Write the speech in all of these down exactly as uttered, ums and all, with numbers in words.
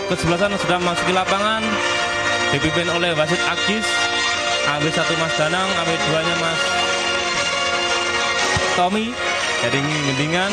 kesebelasan sudah memasuki lapangan, dipimpin oleh wasit Agis. A B satu Mas Danang, A B dua nya Mas Tommy dari Ngendingan.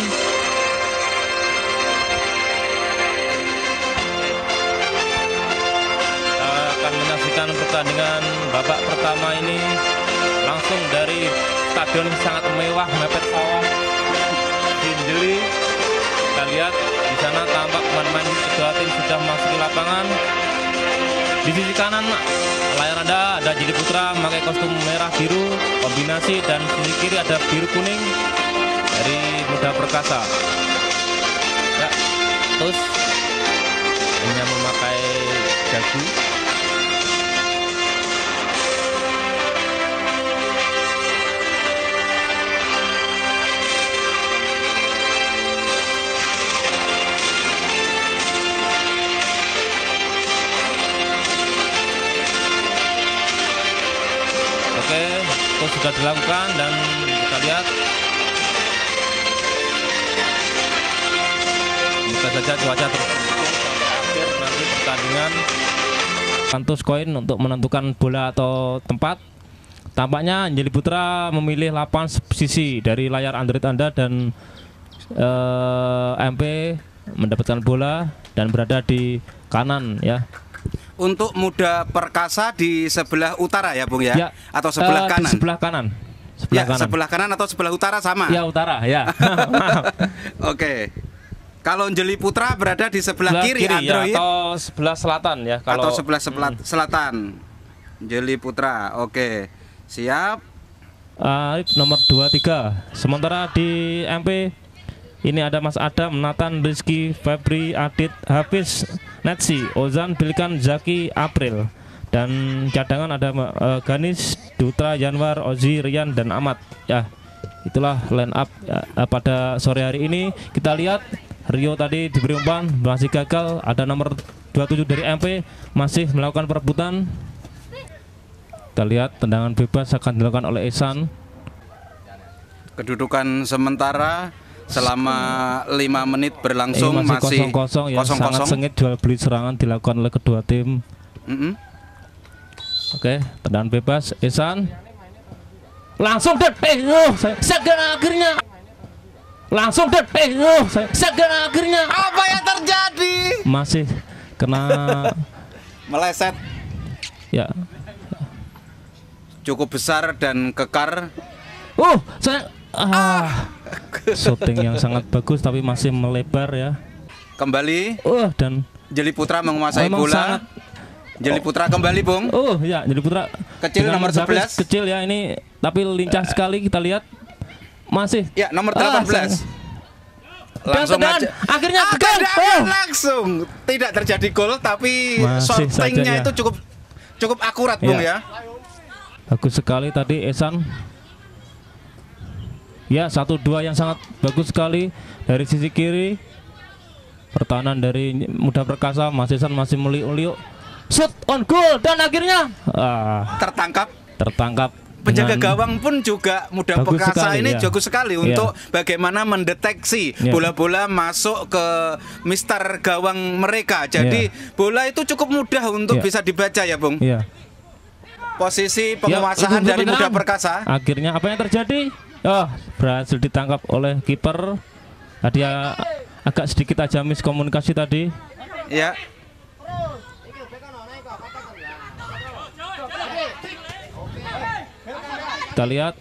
Kita akan menyaksikan pertandingan babak pertama ini langsung dari stadion sangat mewah mepet sawah Jinjeli. Kita lihat di sana tampak pemain-pemain kedua tim sudah masuk ke lapangan. Di sisi kanan layar Anda ada Jeli Putra memakai kostum merah biru kombinasi, dan sisi kiri ada biru kuning dari Muda Perkasa. Ya, terus hanya memakai dagu. Oke, itu sudah dilakukan dan kita lihat semoga saja cuaca terus akhir nanti pertandingan. Kantus koin untuk menentukan bola atau tempat. Tampaknya Jeli Putra memilih lapangan sisi dari layar Android Anda, dan eh, M P mendapatkan bola dan berada di kanan ya. Untuk Muda Perkasa di sebelah utara ya Bung ya, ya atau sebelah uh, kanan? Sebelah kanan. Sebelah ya, kanan. Sebelah kanan atau sebelah utara sama? Ya utara ya. Oke. Kalau Jeli Putra berada di sebelah, sebelah kiri, kiri Android ya, atau sebelah selatan ya. Kalau atau sebelah sebelah hmm. selatan. Jeli Putra. Oke. Siap. Uh, nomor dua tiga. Sementara di M P ini ada Mas Adam, Nathan, Rizky, Febri, Adit, Hafiz, Netsi, Ozan, Bilkan, Zaki, April. Dan cadangan ada uh, Ganis, Dutra, Yanwar, Ozi, Rian, dan Ahmad. Ya, itulah line up ya, pada sore hari ini. Kita lihat Rio tadi diberi umpan masih gagal. Ada nomor dua puluh tujuh dari M P masih melakukan perebutan. Kita lihat tendangan bebas akan dilakukan oleh Ihsan. Kedudukan sementara selama lima menit berlangsung eh, masih kosong-kosong ya, kosong -kosong. Sangat sengit jual beli serangan dilakukan oleh kedua tim. Mm -hmm. Oke, tendangan bebas Ihsan. Langsung dan eh oh, segera akhirnya. Langsung dan eh oh, segera akhirnya. Apa yang terjadi? Masih kena meleset. Ya. Cukup besar dan kekar. Oh, saya ah. Shooting yang sangat bagus tapi masih melebar ya. Kembali. Oh, dan Jeli Putra menguasai bola. Sangat... Jeli Putra kembali, Bung. Oh, ya, Jeli Putra. Kecil nomor sebelas. Kecil ya ini, tapi lincah sekali kita lihat. Masih. Ya, nomor delapan belas. Ah, langsung aja. Akhirnya oh. langsung tidak terjadi gol, tapi shootingnya ya. itu cukup cukup akurat, ya. Bung ya. Bagus sekali tadi Ihsan. Ya, satu dua yang sangat bagus sekali dari sisi kiri. Pertahanan dari Muda Perkasa, Mas Ihsan masih meliuk-liuk. Shoot on goal dan akhirnya ah, tertangkap. Tertangkap. Penjaga gawang pun juga Muda Perkasa ini ya. jago sekali ya. untuk bagaimana mendeteksi bola-bola ya. masuk ke mister gawang mereka. Jadi ya. bola itu cukup mudah untuk ya. bisa dibaca ya, Bung. Ya. Posisi penguasaan ya, dari Muda Perkasa. Akhirnya apa yang terjadi? Oh, berhasil ditangkap oleh kiper. Tadi agak sedikit aja miskomunikasi tadi. Ya. Kita lihat.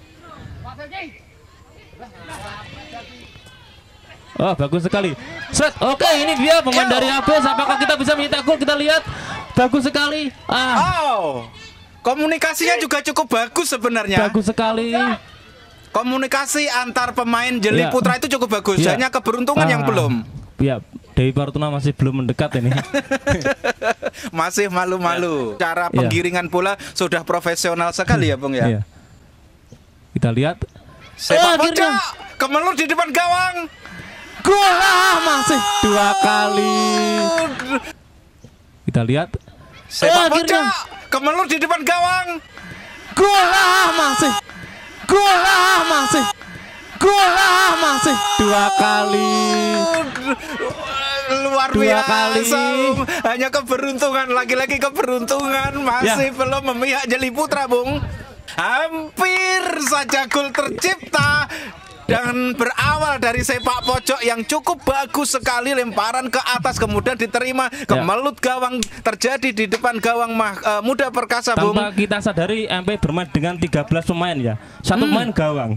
Oh, bagus sekali. Set. Oke, ini dia pemain dari Habis. Apakah kita bisa mencetak gol? Kita lihat. Bagus sekali. Ah. Oh. Komunikasinya juga cukup bagus sebenarnya. Bagus sekali. Komunikasi antar pemain Jeli ya. Putra itu cukup bagus, ya. hanya keberuntungan ah. yang belum. Ya, Dewi Partuna masih belum mendekat ini. Masih malu-malu. Ya. Cara penggiringan ya. bola sudah profesional sekali ya, Bung ya. ya. Kita lihat. Sepak pojok, kemelur di depan gawang. Gol ah, masih dua kali. Kita lihat. Sepak pojok, kemelur di depan gawang. Gol ah, masih. Gol ah, masih. Gol ah, masih dua kali. luar Dua biasa. kali. Hanya keberuntungan, lagi-lagi keberuntungan masih Ya. belum memihak Jeli Putra, Bung. Hampir saja gol tercipta dan berawal dari sepak pojok yang cukup bagus sekali, lemparan ke atas kemudian diterima kemelut gawang, terjadi di depan gawang mah, uh, Muda Perkasa, Bung. Tanpa kita sadari M P bermain dengan tiga belas pemain ya. Satu Hmm. pemain gawang.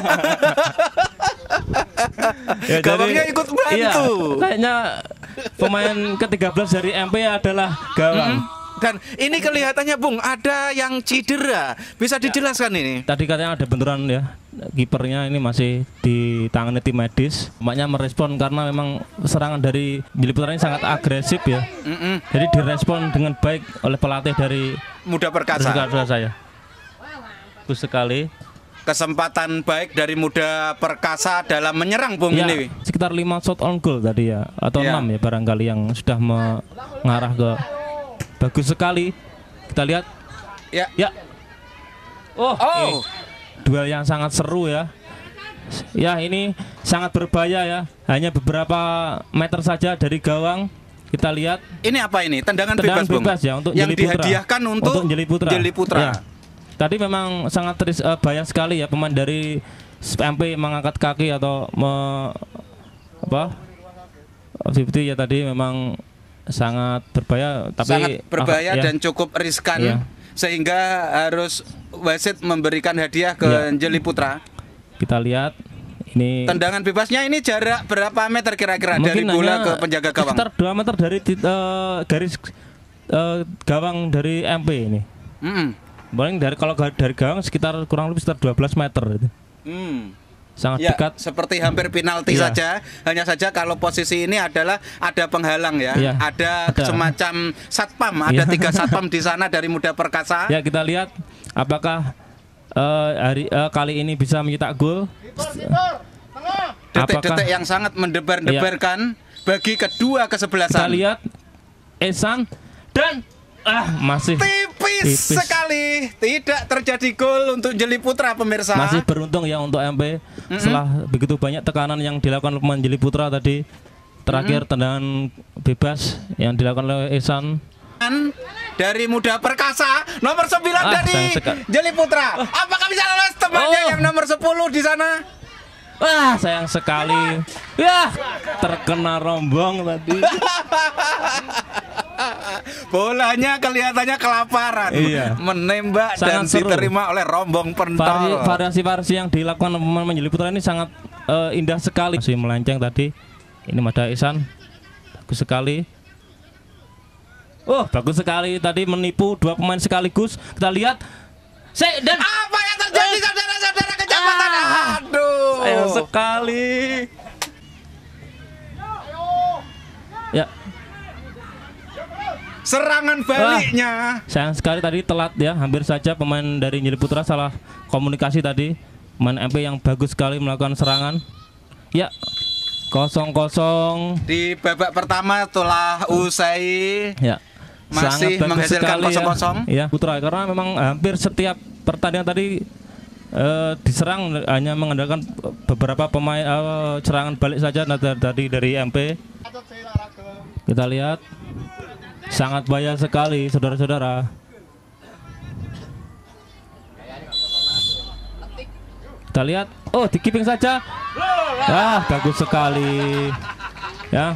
Ya, Gawangnya jadi- ikut bantu. Iya, kayaknya pemain ke tiga belas dari M P adalah gawang. Hmm. Dan ini kelihatannya, Bung, ada yang cedera. Bisa dijelaskan ini? Tadi katanya ada benturan ya. Kipernya ini masih ditangani tim medis. Maknya merespon karena memang serangan dari Jeli Putra ini sangat agresif ya. Mm-mm. Jadi direspon dengan baik oleh pelatih dari Muda Perkasa. Perkasa saya. Bagus sekali. Kesempatan baik dari Muda Perkasa dalam menyerang, Bung, Ya, ini. sekitar lima shot on goal tadi ya, atau Ya. enam ya barangkali yang sudah mengarah ke bagus sekali. Kita lihat. Ya. Ya. Oh. Oh. Ini duel yang sangat seru ya. Ya, ini sangat berbahaya ya. Hanya beberapa meter saja dari gawang. Kita lihat. Ini apa ini? Tendangan, Tendangan bebas, Bung. bebas ya untuk yang Jeli Putra. dihadiahkan untuk, Untuk Jeli Putra. Jeli Putra. Ya. Tadi memang sangat teris, uh, bahaya sekali ya pemain dari M P mengangkat kaki atau me, apa? lima puluh ya tadi memang sangat berbahaya, tapi Sangat berbahaya ah, ya. dan cukup riskan, Iya. sehingga harus wasit memberikan hadiah ke Iya. Jeli Putra. Kita lihat ini Tendangan bebasnya ini jarak berapa meter kira-kira dari mungkin bola hanya ke penjaga gawang? sekitar dua meter dari tit- uh, garis uh, gawang dari M P ini. Mm-mm. Paling dari kalau ga- dari gawang sekitar kurang lebih sekitar dua belas meter itu. Hmm. Sangat Ya, dekat. seperti hampir penalti Iya. saja. Hanya saja kalau posisi ini adalah ada penghalang ya. Iya, Ada, ada. semacam satpam, ada Iya. tiga satpam di sana dari Muda Perkasa. Ya, kita lihat apakah uh, hari uh, kali ini bisa mencetak gol. Detik-detik yang sangat mendebar-debarkan bagi kedua Kita kesebelasan. lihat Esan dan ah masih Tipis, Tipis. sekali, tidak terjadi gol untuk Jeli Putra, pemirsa. masih beruntung ya untuk M P setelah begitu banyak tekanan yang dilakukan oleh pemain Jeli Putra tadi. Terakhir tendangan bebas yang dilakukan oleh Esan. Dari Muda Perkasa, nomor sembilan Ah, dari sayang sekali. Jeli Putra. Apakah bisa lolos temannya Oh. yang nomor sepuluh di sana? Wah, sayang sekali. Ya, terkena rombong tadi. Bolanya kelihatannya kelaparan, Iya. menembak dan Sangat seru. diterima oleh rombong Vari- pentol. Variasi-variasi yang dilakukan oleh pemain Jeli Putra ini sangat eh, indah sekali. Masih melenceng tadi. Ini Mada Ihsan. Bagus sekali. Oh, bagus sekali tadi menipu dua pemain sekaligus. Kita lihat. Se dan Apa yang terjadi, saudara-saudara kecamatan? Ah. Aduh. sayang sekali. Ya, Serangan baliknya. sayang sekali tadi telat ya. Hampir saja pemain dari Jeli Putra salah komunikasi tadi. Pemain M P yang bagus sekali melakukan serangan. Ya, kosong kosong. Di babak pertama telah usai. Ya. Masih sangat bagus menghasilkan sekali ya. kosong-kosong. Ya, Putra karena memang hampir setiap pertandingan tadi eh, diserang hanya mengandalkan beberapa pemain eh, serangan balik saja nah, dari dari M P. Kita lihat sangat bahaya sekali saudara-saudara. Kita lihat, oh di keeping saja. Ah, bagus sekali. Ya.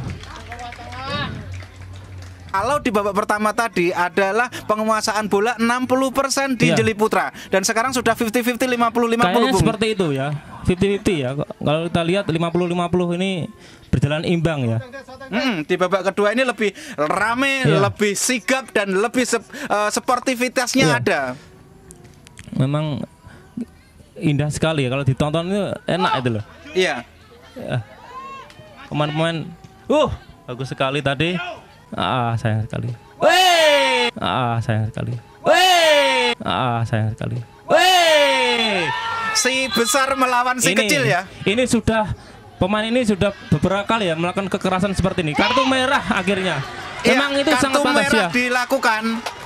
Kalau di babak pertama tadi adalah penguasaan bola enam puluh persen di Iya. Jeli Putra dan sekarang sudah lima puluh lima puluh lima puluh lima puluh, Kayaknya Bung. seperti itu ya, lima puluh lima puluh ya. Kalau kita lihat lima puluh lima puluh ini berjalan imbang ya. Hmm, di babak kedua ini lebih rame, Iya. lebih sigap dan lebih sep- eh, sportivitasnya Iya. ada. Memang indah sekali ya kalau ditonton itu enak itu loh. Iya. Ya. Pemain-pemain, uh bagus sekali tadi. Ah sayang sekali. Weh, ah sayang sekali. Weh, ah sayang sekali. Weh, Si besar melawan si ini, kecil ya. Ini sudah pemain ini sudah beberapa kali ya melakukan kekerasan seperti ini. Kartu merah akhirnya. Iya, Memang itu kartu sangat pantas merah ya. dilakukan.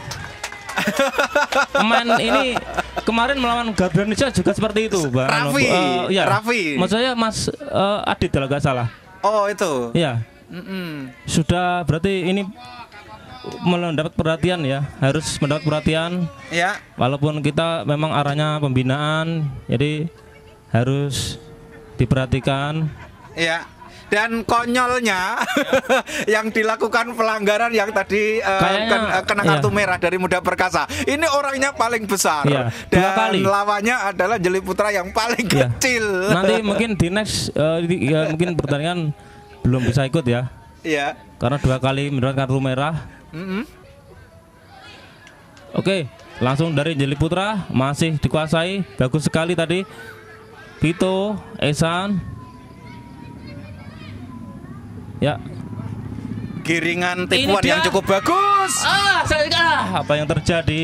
Pemain ini kemarin melawan Garuda Indonesia juga seperti itu, Bang. Raffi, Eh, ya. Raffi. Maksud saya Mas eh, Adit kalau nggak salah. Oh, itu. Iya. Mm-mm. Sudah berarti ini mendapat perhatian ya, harus mendapat perhatian. Ya. Walaupun kita memang arahnya pembinaan, jadi harus diperhatikan. Ya. Dan konyolnya yang dilakukan pelanggaran yang tadi uh, Kayaknya, ken, uh, kena kartu iya. merah dari Muda Perkasa. Ini orangnya paling besar Iya, dan dua kali. lawannya adalah Jeli Putra yang paling Iya. kecil. Nanti mungkin di next uh, di- ya, mungkin pertandingan belum bisa ikut ya, Iya. karena dua kali mendapat kartu merah. Mm-mm. Oke, langsung dari Jeli Putra masih dikuasai, bagus sekali tadi. Vito, Esan. Ya, Giringan tipuan dia. yang cukup bagus. ah, saya, ah, apa yang terjadi?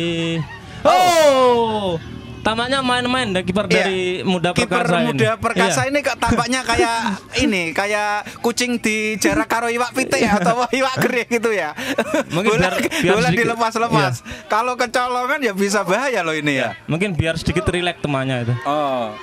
Oh, tampaknya main-main dan kiper Iya. dari Muda Kiper Perkasa ini. Muda Perkasa Iya. ini kok tampaknya kayak ini, kayak kucing di jarak karo iwak pitik atau iwak gede gitu ya. Mungkin bola biar- biar bola sedikit- dilepas-lepas. Kalau kecolongan ya bisa bahaya loh ini ya. Mungkin biar sedikit rileks temannya itu. Oh.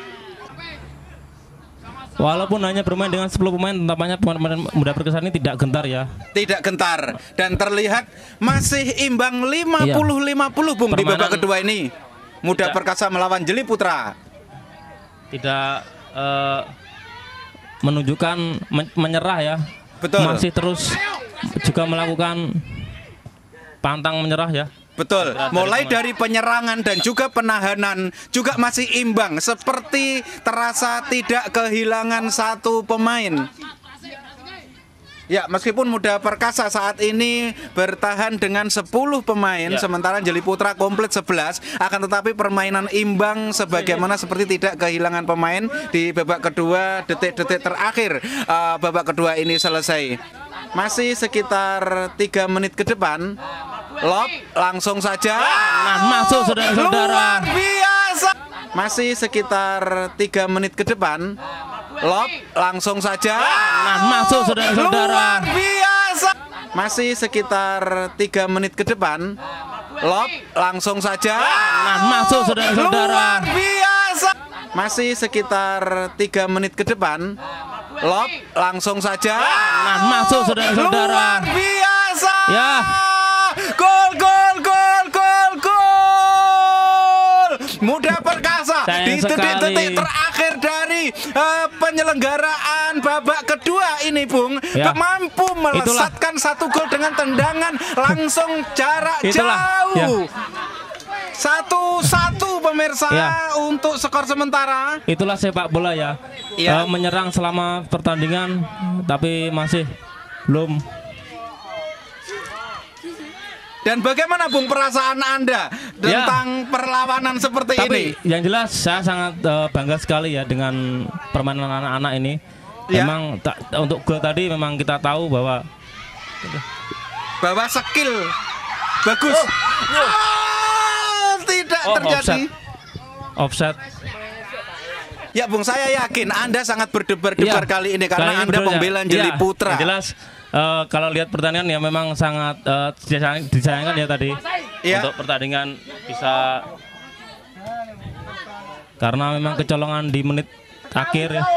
Walaupun hanya bermain dengan sepuluh pemain, tampaknya pemain Muda Perkasa ini tidak gentar ya. Tidak gentar dan terlihat masih imbang lima puluh lima puluh Bung di Permainan- babak kedua ini. Muda Tidak. Perkasa melawan Jeli Putra. Tidak eh, menunjukkan men- menyerah ya. Betul. Masih terus juga melakukan pantang menyerah ya. Betul, Berat dari mulai pemain. dari penyerangan dan juga penahanan juga masih imbang, seperti terasa tidak kehilangan satu pemain. Ya, meskipun Muda Perkasa saat ini bertahan dengan sepuluh pemain, Ya. sementara Jeli Putra komplit sebelas, akan tetapi permainan imbang sebagaimana seperti tidak kehilangan pemain di babak kedua, detik-detik terakhir uh, babak kedua ini selesai. Masih sekitar tiga menit ke depan, lob langsung saja. Nah, masuk saudara-saudara. Luar biasa. Masih sekitar tiga menit ke depan, lob langsung saja. Nah, masuk saudara-saudara. Luar biasa. Masih sekitar tiga menit ke depan, lob langsung saja. Nah, masuk saudara-saudara. Luar biasa. Masih sekitar tiga menit ke depan, lob langsung saja. Nah, masuk saudara-saudara. Luar biasa. Ya. Gol, gol, gol, gol, gol. Muda Perkasa Sayang di detik-detik sekali. terakhir dari eh, penyelenggaraan babak kedua ini, Bung, Ya. mampu melesatkan satu gol dengan tendangan langsung jarak Itulah, jauh. Satu-satu pemirsa Ya. untuk skor sementara. Itulah sepak bola ya. Iya. Eh, menyerang selama pertandingan tapi masih belum. Dan bagaimana, Bung, perasaan Anda tentang perlawanan seperti ini? Tapi yang jelas saya sangat eh, bangga sekali ya dengan permainan anak-anak ini. Ya. Memang ta- untuk gol tadi memang kita tahu bahwa Bahwa skill bagus. Ah, tidak Oh, terjadi. offset. Ya, Bung, saya yakin Anda sangat berdebar-debar Iya. kali ini karena Kali ini Anda betul ya. pembela Jeli Iya, Putra. yang jelas eh, kalau lihat pertandingan ya memang sangat eh, disayang- disayangkan ya tadi Iya. untuk pertandingan bisa karena memang kecolongan di menit akhir ya.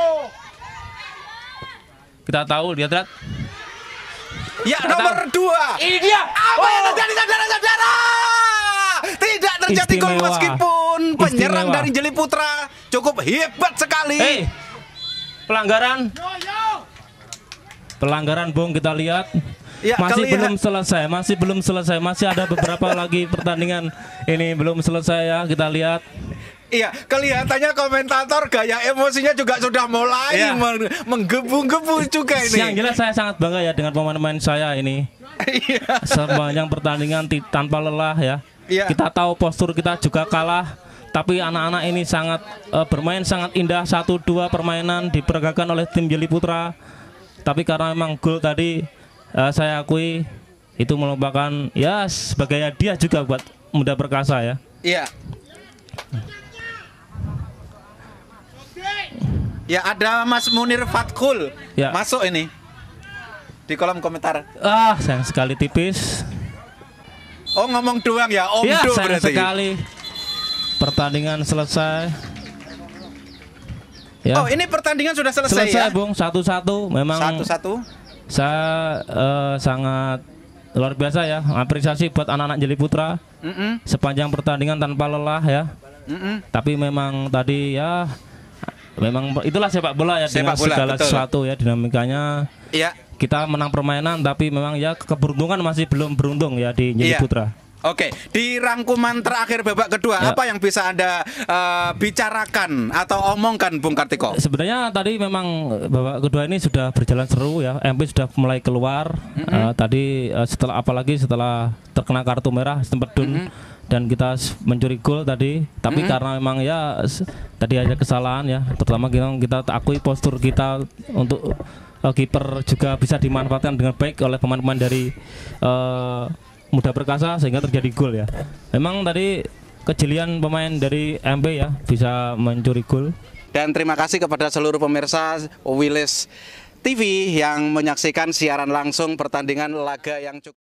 Kita tahu lihat-lihat. Ya, nomor dua. Ini dia. Apa yang terjadi, saudara-saudara? Tidak terjadi gol Istimewa. meskipun penyerang Istimewa. dari Jeli Putra cukup hebat sekali. Hei, pelanggaran. Pelanggaran, Bung, kita lihat. Ya, masih kelihatan- belum selesai, masih belum selesai, masih ada beberapa lagi pertandingan ini belum selesai ya, kita lihat. Iya, kelihatannya komentator gaya emosinya juga sudah mulai Iya. men- menggebu-gebu juga ini. Yang jelas saya sangat bangga ya dengan pemain-pemain saya ini. Iya. Sepanjang pertandingan ti- tanpa lelah ya. Iya. Kita tahu postur kita juga kalah, tapi anak-anak ini sangat eh, bermain sangat indah. Satu dua permainan diperagakan oleh tim Jeli Putra. Tapi karena memang gol tadi eh, saya akui itu merupakan ya sebagai hadiah juga buat Muda Perkasa ya. Iya. Ya, ada Mas Munir Fatkul Ya. masuk ini di kolom komentar. Ah, sayang sekali tipis. Oh, ngomong doang ya, Om Ya, Do sayang berarti. sekali. Pertandingan selesai. Ya. Oh, ini pertandingan sudah selesai, Selesai, ya? Bung, satu-satu. Memang Satu-satu. saya eh, sangat luar biasa ya, apresiasi buat anak-anak Jeli Putra. Mm-mm. Sepanjang pertandingan tanpa lelah ya. Mm-mm. Tapi memang tadi ya memang itulah sepak bola ya, Sepak dengan bola, segala betul. sesuatu ya, dinamikanya. Iya. Kita menang permainan tapi memang ya keberuntungan masih belum beruntung ya di Jeli Iya. Putra. Oke, di rangkuman terakhir babak kedua, Ya. apa yang bisa Anda eh, bicarakan atau omongkan, Bung Kartiko? Sebenarnya tadi memang babak kedua ini sudah berjalan seru ya. M P sudah mulai keluar. Eh, tadi eh, setelah apalagi setelah terkena kartu merah Stempedun dan kita s- mencuri gol tadi. Tapi karena memang ya s- tadi ada kesalahan ya. Terutama kita kita akui postur kita untuk eh, kiper juga bisa dimanfaatkan dengan baik oleh pemain-pemain dari eh, Muda Perkasa sehingga terjadi gol ya. Memang tadi kejelian pemain dari M P ya bisa mencuri gol. Dan terima kasih kepada seluruh pemirsa Wilis T V yang menyaksikan siaran langsung pertandingan laga yang cukup